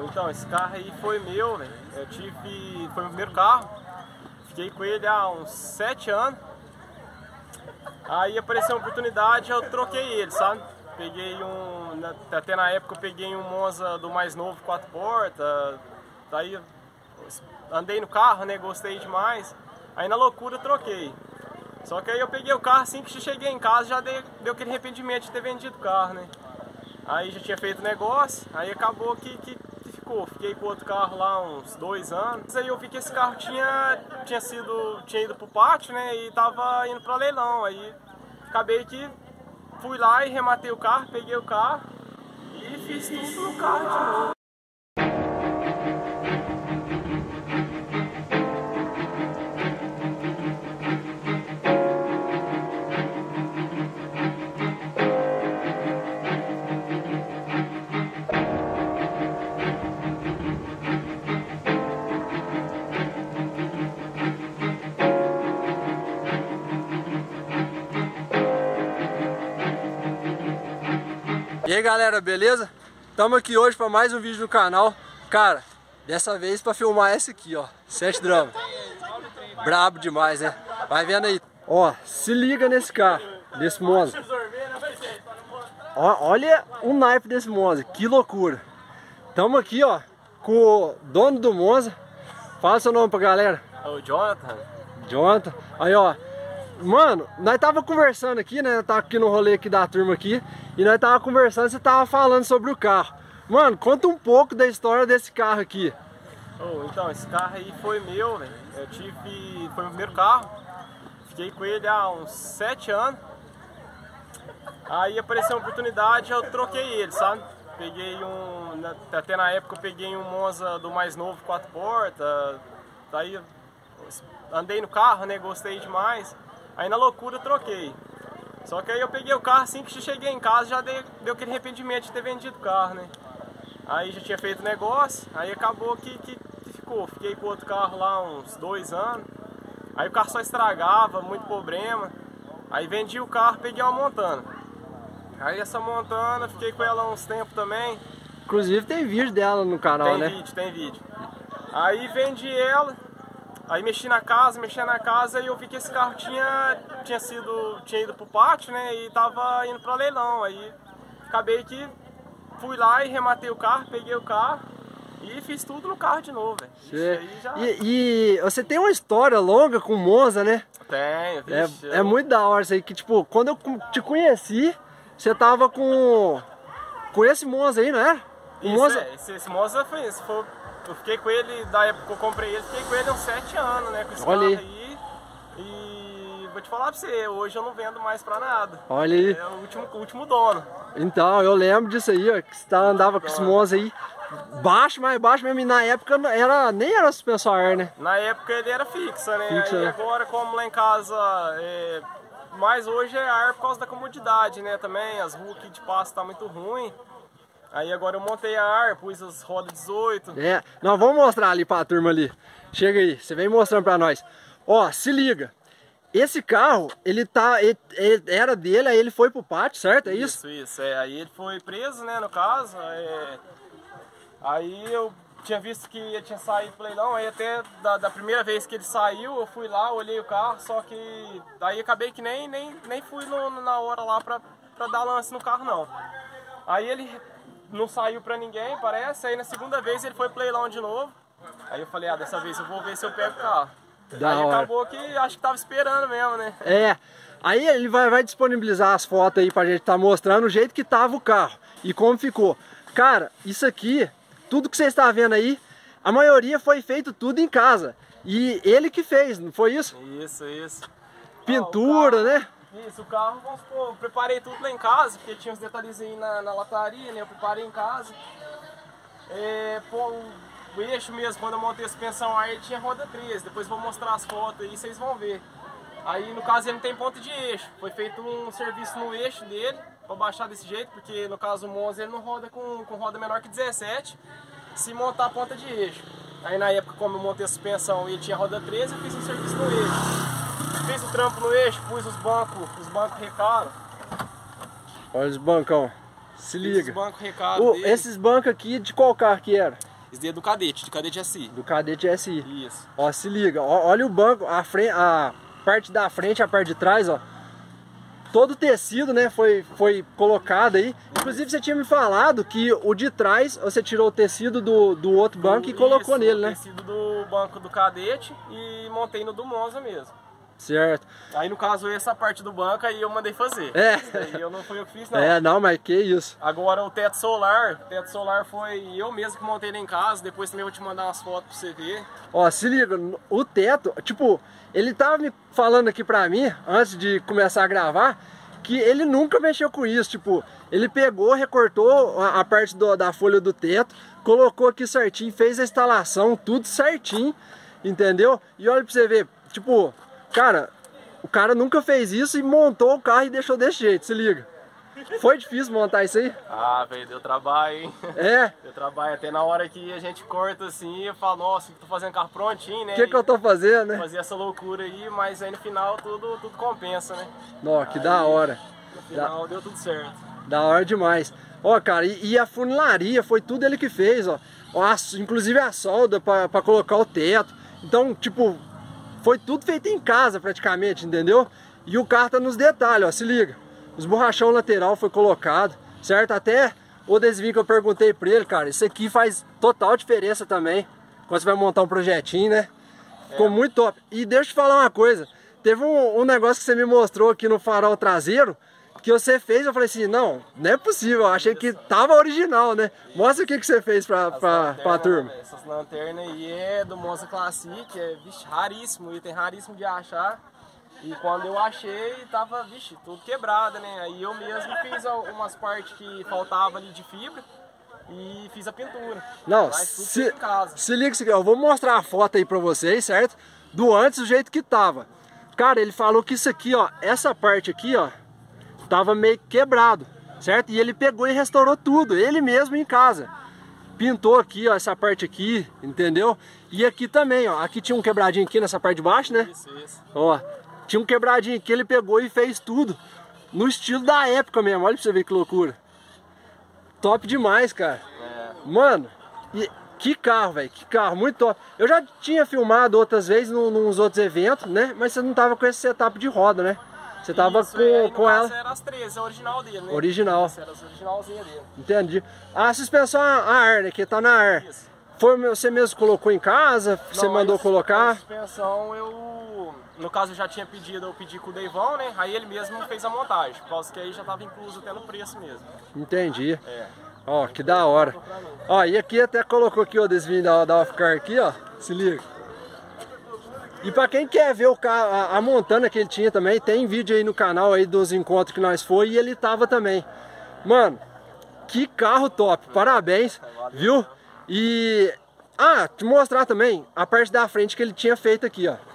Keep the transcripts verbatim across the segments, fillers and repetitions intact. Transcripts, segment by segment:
Então, esse carro aí foi meu, velho. Eu tive... Foi o primeiro carro. Fiquei com ele há uns sete anos. Aí apareceu uma oportunidade, eu troquei ele, sabe? Peguei um... Até na época eu peguei um Monza do mais novo, quatro portas. Daí andei no carro, né? Gostei demais. Aí na loucura eu troquei. Só que aí eu peguei o carro, assim que cheguei em casa já dei, deu aquele arrependimento de ter vendido o carro, né? Aí já tinha feito negócio, aí acabou que, que, que ficou. Fiquei com outro carro lá uns dois anos. Aí eu vi que esse carro tinha, tinha, sido, tinha ido pro pátio, né? E tava indo pra leilão. Aí acabei que fui lá e rematei o carro, peguei o carro e fiz tudo no carro de novo. E aí galera, beleza? Estamos aqui hoje para mais um vídeo no canal. Cara, dessa vez para filmar esse aqui, ó, Sete Drama. Brabo demais, né? Vai vendo aí. Ó, se liga nesse carro, desse Monza. Ó, olha o naipe desse Monza, que loucura. Estamos aqui, ó, com o dono do Monza. Fala seu nome pra galera. É o Jonathan. Jonathan. Aí, ó. Mano, nós tava conversando aqui, né? Tava aqui no rolê aqui da turma aqui. E nós tava conversando, você tava falando sobre o carro. Mano, conta um pouco da história desse carro aqui. Oh, então, esse carro aí foi meu, velho. Eu tive... Foi o primeiro carro. Fiquei com ele há uns sete anos. Aí apareceu uma oportunidade, eu troquei ele, sabe? Peguei um... Até na época eu peguei um Monza do mais novo, quatro portas. Daí andei no carro, né? Gostei demais. Aí na loucura eu troquei. Só que aí eu peguei o carro, assim que cheguei em casa já dei, deu aquele arrependimento de ter vendido o carro, né? Aí já tinha feito negócio, aí acabou que, que, que ficou. Fiquei com outro carro lá uns dois anos. Aí o carro só estragava, muito problema. Aí vendi o carro, peguei uma Montana. Aí essa Montana, fiquei com ela uns tempos também. Inclusive tem vídeo dela no canal, tem né? Tem vídeo, tem vídeo. Aí vendi ela. Aí mexi na casa, mexi na casa e eu vi que esse carro tinha, tinha, sido, tinha ido pro pátio, né? E tava indo pra leilão. Aí acabei que fui lá e rematei o carro, peguei o carro e fiz tudo no carro de novo, velho. Já... E, e você tem uma história longa com o Monza, né? Tenho, vixe, é, eu... é muito da hora isso aí, que tipo, quando eu te conheci, você tava com, com esse Monza aí, não é? O Isso, Monza... é, esse, esse Monza foi isso, foi... Eu fiquei com ele, da época que eu comprei ele, fiquei com ele uns sete anos, né, com esse Olha carro aí. aí. E vou te falar pra você, hoje eu não vendo mais pra nada. Olha aí. É o último, o último dono. Então, eu lembro disso aí, ó, que você tá, andava com esse Monza aí, baixo, mais baixo mesmo, e na época era, nem era suspensão a ar, né? Na época ele era fixa, né, fixa, aí né? Agora como lá em casa, é... mas hoje é ar por causa da comodidade, né, também, as ruas aqui de passo tá muito ruim. Aí agora eu montei a ar, pus as rodas dezoito. É, nós vamos mostrar ali pra turma ali. Chega aí, você vem mostrando pra nós. Ó, se liga. Esse carro, ele tá, ele, ele era dele, aí ele foi pro pátio, certo? É isso? Isso, isso. É, aí ele foi preso, né, no caso. É, aí eu tinha visto que ele tinha saído pro leilão, aí até da, da primeira vez que ele saiu, eu fui lá, olhei o carro, só que daí acabei que nem, nem, nem fui no, na hora lá pra, pra dar lance no carro, não. Aí ele... não saiu pra ninguém, parece. Aí na segunda vez ele foi pro leilão de novo. Aí eu falei, ah, dessa vez eu vou ver se eu pego o carro. Da aí hora. Acabou que acho que tava esperando mesmo, né? É. Aí ele vai, vai disponibilizar as fotos aí pra gente tá mostrando o jeito que tava o carro e como ficou. Cara, isso aqui, tudo que você está vendo aí, a maioria foi feito tudo em casa. E ele que fez, não foi isso? Isso, isso. Pintura, ah, carro, né? Isso, o carro, vamos supor, eu preparei tudo lá em casa, porque tinha uns detalhezinhos na, na lataria, né? Eu preparei em casa. É, pô, o, o eixo mesmo, quando eu montei a suspensão aí, tinha roda treze. Depois vou mostrar as fotos aí, vocês vão ver. Aí, no caso, ele não tem ponta de eixo. Foi feito um serviço no eixo dele, pra baixar desse jeito, porque no caso o Monza ele não roda com, com roda menor que dezessete, se montar a ponta de eixo. Aí, na época, como eu montei a suspensão e ele tinha roda treze, eu fiz um serviço no eixo. Fiz o trampo no eixo, pus os bancos, os bancos recaram. Olha os bancão, se Fiz liga. os bancos recaram Oh, dele. esses bancos aqui, de qual carro que era? Esse daí é do Cadete, de Cadete S I. Do Cadete S I. Isso. Ó, se liga, ó, olha o banco, a, frente, a parte da frente, a parte de trás, ó. Todo o tecido, né, foi, foi colocado aí. Inclusive você tinha me falado que o de trás, você tirou o tecido do, do outro banco e colocou Isso, nele, o né? tecido do banco do Cadete e montei no do Monza mesmo. Certo. Aí no caso essa parte do banco aí eu mandei fazer. É. Isso aí eu não fui eu que fiz não. É, não, mas que isso. Agora o teto solar, o teto solar foi eu mesmo que montei lá em casa, depois também vou te mandar umas fotos pra você ver. Ó, se liga, o teto, tipo, ele tava me falando aqui pra mim, antes de começar a gravar, que ele nunca mexeu com isso, tipo, ele pegou, recortou a, a parte do, da folha do teto, colocou aqui certinho, fez a instalação, tudo certinho, entendeu? E olha pra você ver, tipo, cara, o cara nunca fez isso e montou o carro e deixou desse jeito, se liga. Foi difícil montar isso aí? Ah, velho, deu trabalho, hein? É? Deu trabalho, até na hora que a gente corta assim, eu falo, nossa, tô fazendo carro prontinho, né? O que que eu tô fazendo, né? Fazer essa loucura aí, mas aí no final tudo, tudo compensa, né? Ó, que aí, da hora. No final da... deu tudo certo. Da hora demais. Ó, cara, e, e a funilaria, foi tudo ele que fez, ó. ó a, inclusive a solda pra, pra colocar o teto. Então, tipo, foi tudo feito em casa praticamente, entendeu? E o carro tá nos detalhes, ó, se liga. Os borrachão lateral foi colocado, certo? Até o desvio que eu perguntei pra ele, cara, isso aqui faz total diferença também. Quando você vai montar um projetinho, né? Ficou é. muito top. E deixa eu te falar uma coisa. Teve um, um negócio que você me mostrou aqui no farol traseiro, que você fez, eu falei assim, não, não é possível, eu achei que tava original, né? Mostra o que, que você fez pra, pra, pra turma. Essas lanternas aí é do Monza Classic, é vixe, raríssimo, item raríssimo de achar. E quando eu achei, tava, vixe, tudo quebrado, né? Aí eu mesmo fiz umas partes que faltava ali de fibra e fiz a pintura. Não, mas tudo se, em casa. Se liga, se liga, eu vou mostrar a foto aí pra vocês, certo? Do antes, do jeito que tava. Cara, ele falou que isso aqui, ó, essa parte aqui, ó, tava meio quebrado, certo? E ele pegou e restaurou tudo, ele mesmo em casa. Pintou aqui, ó, essa parte aqui, entendeu? E aqui também, ó, aqui tinha um quebradinho aqui nessa parte de baixo, né? Isso, isso. Ó, tinha um quebradinho aqui, ele pegou e fez tudo no estilo da época mesmo, olha pra você ver que loucura. Top demais, cara. É. Mano, e que carro, velho, que carro, muito top. Eu já tinha filmado outras vezes num, nos outros eventos, né? Mas você não tava com esse setup de roda, né? Você tava Isso, com, é, com ela. Era as treze, a original dele, né? Original. Isso, era as originalzinha dele. Entendi. A suspensão a ar, né? Que tá na ar. Isso. Foi você mesmo colocou em casa? Você Não, mandou a colocar? A suspensão eu, no caso eu já tinha pedido, eu pedi com o Deivão, né? Aí ele mesmo fez a montagem, por causa que aí já tava incluso até no preço mesmo. Entendi. É. Ó, que da hora. Ó, e aqui até colocou aqui o desvio da, da off-car aqui, ó. Se liga. E pra quem quer ver o carro, a, a montana que ele tinha também, tem vídeo aí no canal aí dos encontros que nós foi e ele tava também. Mano, que carro top, parabéns, viu? E... Ah, te mostrar também a parte da frente que ele tinha feito aqui, ó.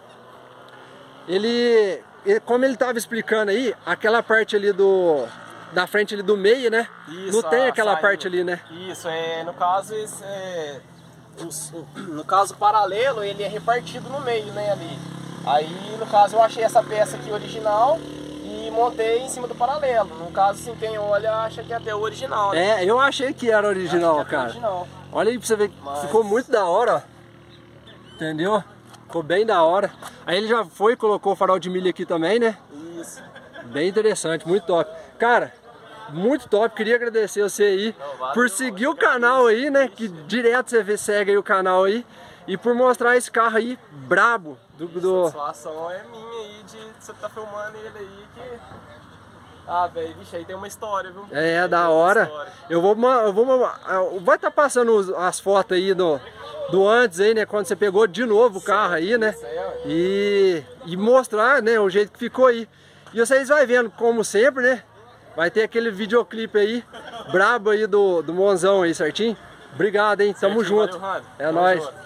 Ele... Como ele tava explicando aí, aquela parte ali do... Da frente ali do meio, né? Isso, não tem aquela saída. parte ali, né? Isso, é, no caso, esse, é, os, no caso paralelo, ele é repartido no meio, né, ali. Aí, no caso, eu achei essa peça aqui original e montei em cima do paralelo. No caso, assim, quem olha acha que é até o original, né? É, eu achei que era original, que é cara. Original. Olha aí pra você ver, Mas... ficou muito da hora, ó. Entendeu? Ficou bem da hora. Aí ele já foi e colocou o farol de milha aqui também, né? Isso. Bem interessante, muito top. Cara, muito top, queria agradecer você aí Não, valeu, por seguir o canal aí, né? Que direto você segue aí o canal aí. E por mostrar esse carro aí, brabo. Do, do... A satisfação é minha aí de você tá filmando ele aí que... Ah, velho, vixe, aí tem uma história, viu? É, aí da hora. Eu vou, eu vou... Vai estar tá passando as fotos aí do, do antes aí, né? Quando você pegou de novo o carro aí, né? E, e mostrar, né? O jeito que ficou aí. E vocês vão vendo, como sempre, né? Vai ter aquele videoclipe aí, brabo aí do, do Monzão aí, certinho? Obrigado, hein? Tamo certinho, junto. Valeu, é Tamo nóis. Junto.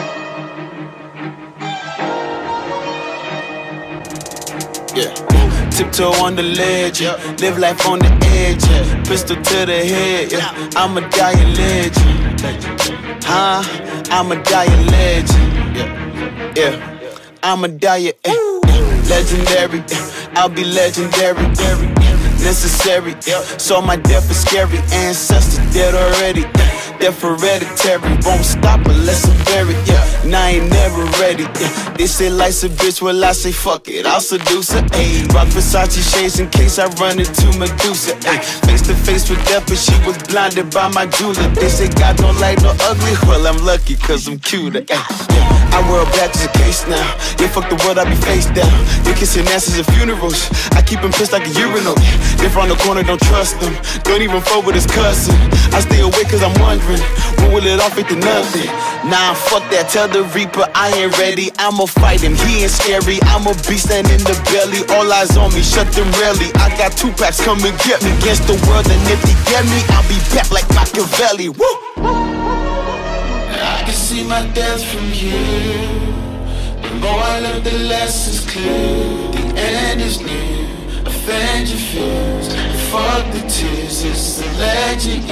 Yeah. tiptoe on the ledge, yeah. Live life on the edge, yeah. Pistol to the head, yeah. I'm a dying legend, huh? I'm a dying legend, yeah, yeah. I'm a dying, eh, eh. Legendary, eh. I'll be legendary, necessary, yeah. So my death is scary. Ancestors dead already, yeah. Death hereditary, won't stop unless I'm buried, yeah. And I ain't never ready, yeah. They say life's a bitch, well I say fuck it, I'll seduce her, ayy. Rock Versace shades in case I run into Medusa, ayy. Face to face with death, but she was blinded by my jeweler. They say God don't like no ugly, well I'm lucky cause I'm cuter, ayy, yeah. I wear a badge as a case now. Yeah, fuck the world, I be face down. They kissing asses at funerals. I keep him pissed like a urinal. If on the corner, don't trust him. Don't even fuck with his cousin. I stay awake cause I'm wondering, when will it all fit to nothing? Nah, fuck that, tell the Reaper I ain't ready. I'ma fight him, he ain't scary. I'm a beast and in the belly. All eyes on me, shut them rarely. I got two packs, come and get me. Against the world, and if they get me, I'll be back like Machiavelli. Woo! I can see my death from here. The more I learn, the less is clear. The end is near. Avenge your fears. Fuck the tears. It's the legend.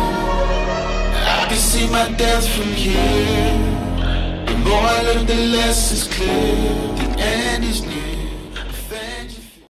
I can see my death from here. The more I learn, the less is clear. The end is near.